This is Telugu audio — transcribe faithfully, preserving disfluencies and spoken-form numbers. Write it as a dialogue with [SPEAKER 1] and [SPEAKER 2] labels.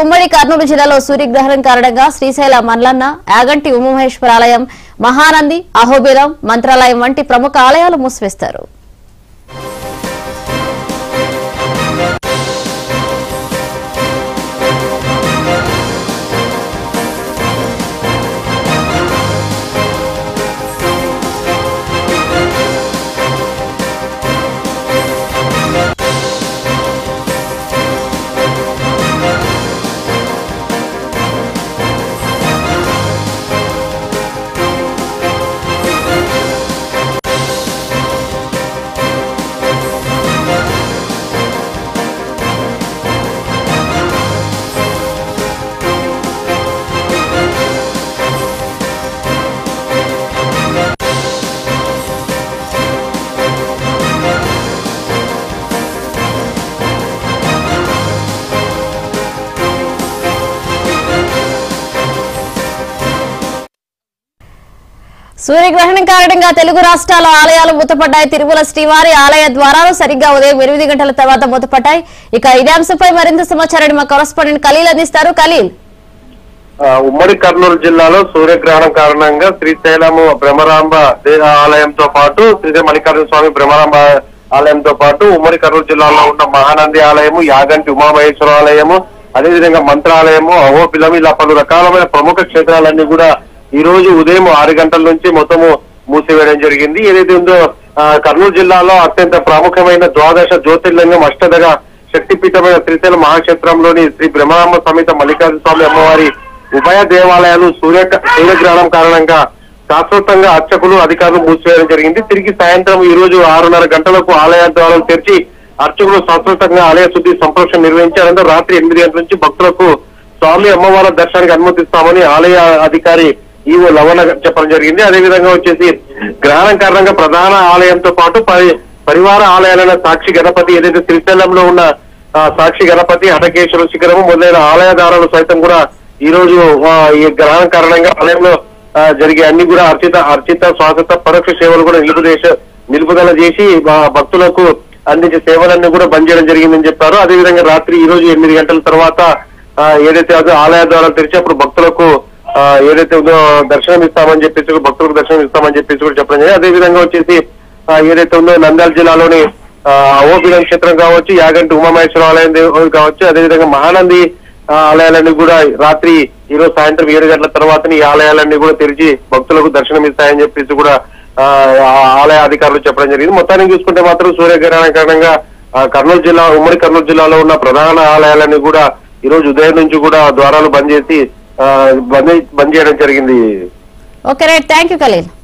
[SPEAKER 1] ఉమ్మడి కర్నూలు జిల్లాలో సూర్యగ్రహణం కారణంగా శ్రీశైల మల్లన్న, యాగంటి ఉమామహేశ్వర ఆలయం, మహానంది, అహోబిలం, మంత్రాలయం వంటి ప్రముఖ ఆలయాలు మూసివేస్తారు. సూర్యగ్రహణం కారణంగా తెలుగు రాష్ట్రాల ఆలయాలు మూతపడ్డాయి. తిరుమల శ్రీవారి ఆలయ ద్వారాలు సరిగ్గా ఉదయం ఎనిమిది గంటల తర్వాత మూతపడ్డాయి. ఇక ఇదే అంశంపై మరింత సమాచారాన్ని మా కరెస్పాండెంట్ ఖలీల్ అందిస్తారు. ఖలీల్,
[SPEAKER 2] ఉమ్మడి కర్నూలు జిల్లాలో సూర్యగ్రహణం కారణంగా శ్రీశైలము బ్రహ్మరాంబ ఆలయంతో పాటు శ్రీశైల మల్లికార్జున స్వామి బ్రహ్మరాంబ ఆలయంతో పాటు ఉమ్మడి కర్నూలు జిల్లాలో ఉన్న మహానంది ఆలయము, యాగంటి ఉమామహేశ్వర ఆలయము, అదేవిధంగా మంత్రాలయము, అహోబిలం ఇలా పలు రకాలమైన ప్రముఖ క్షేత్రాలన్నీ కూడా ఈ రోజు ఉదయం ఆరు గంటల నుంచి మొత్తము మూసివేయడం జరిగింది. ఏదైతే ఉందో కర్నూలు జిల్లాలో అత్యంత ప్రాముఖ్యమైన ద్వాదశ జ్యోతిర్లింగం అష్టదగ శక్తిపీఠమైన శ్రీశైల మహాక్షేత్రంలోని శ్రీ బ్రహ్మరాంబ సమేత మల్లికార్జున స్వామి అమ్మవారి ఉభయ దేవాలయాలు సూర్య సూర్యగ్రహణం కారణంగా శాశ్వతంగా అర్చకులు అధికారులు మూసివేయడం జరిగింది. తిరిగి సాయంత్రం ఈ రోజు ఆరున్నర గంటలకు ఆలయ ద్వారాలు తెరిచి అర్చకులు శాశ్వతంగా ఆలయ శుద్ధి సంప్రోక్షణ నిర్వహించి అనంతరం రాత్రి ఎనిమిది గంటల నుంచి భక్తులకు స్వామి అమ్మవారి దర్శనానికి అనుమతిస్తామని ఆలయ అధికారి ఈవో లవణ చెప్పడం జరిగింది. అదేవిధంగా వచ్చేసి గ్రహణం కారణంగా ప్రధాన ఆలయంతో పాటు పరివార ఆలయాలైన సాక్షి గణపతి, ఏదైతే శ్రీశైలంలో ఉన్న సాక్షి గణపతి, హటకేశ్వర శిఖరము మొదలైన ఆలయదారులు సైతం కూడా ఈ రోజు ఈ గ్రహణం కారణంగా ఆలయంలో జరిగే అన్ని కూడా అర్చిత అర్చిత స్వాగత పరోక్ష సేవలు కూడా నిలుపుదేశ నిలుపుదల చేసి భక్తులకు అందించే సేవలన్నీ కూడా బంద్ చేయడం జరిగిందని చెప్పారు. అదేవిధంగా రాత్రి ఈ రోజు ఎనిమిది గంటల తర్వాత ఏదైతే ఆలయ ద్వారాలు తెరిచి అప్పుడు భక్తులకు ఏదైతే ఉందో దర్శనం ఇస్తామని చెప్పేసి భక్తులకు దర్శనం ఇస్తామని చెప్పేసి కూడా చెప్పడం జరిగింది. అదేవిధంగా వచ్చేసి ఏదైతే ఉందో నంద్యాల జిల్లాలోని అహోబిలం క్షేత్రం కావచ్చు, యాగంటి ఉమామహేశ్వర ఆలయం కావచ్చు, అదేవిధంగా మహానంది ఆలయాలన్నీ కూడా రాత్రి ఈ రోజు సాయంత్రం ఏడు గంటల తర్వాత ఈ ఆలయాలన్నీ కూడా తెరిచి భక్తులకు దర్శనం ఇస్తాయని చెప్పేసి కూడా ఆలయ అధికారులు చెప్పడం జరిగింది. మొత్తానికి చూసుకుంటే మాత్రం సూర్యగ్రహణం కారణంగా కర్నూలు జిల్లా ఉమ్మడి కర్నూలు జిల్లాలో ఉన్న ప్రధాన ఆలయాలన్నీ కూడా ఈ రోజు ఉదయం నుంచి కూడా ద్వారాలు బంద్ చేసి బంద్ బంద్ చేయడం జరిగింది.
[SPEAKER 1] Okay right, thank you Khaleel.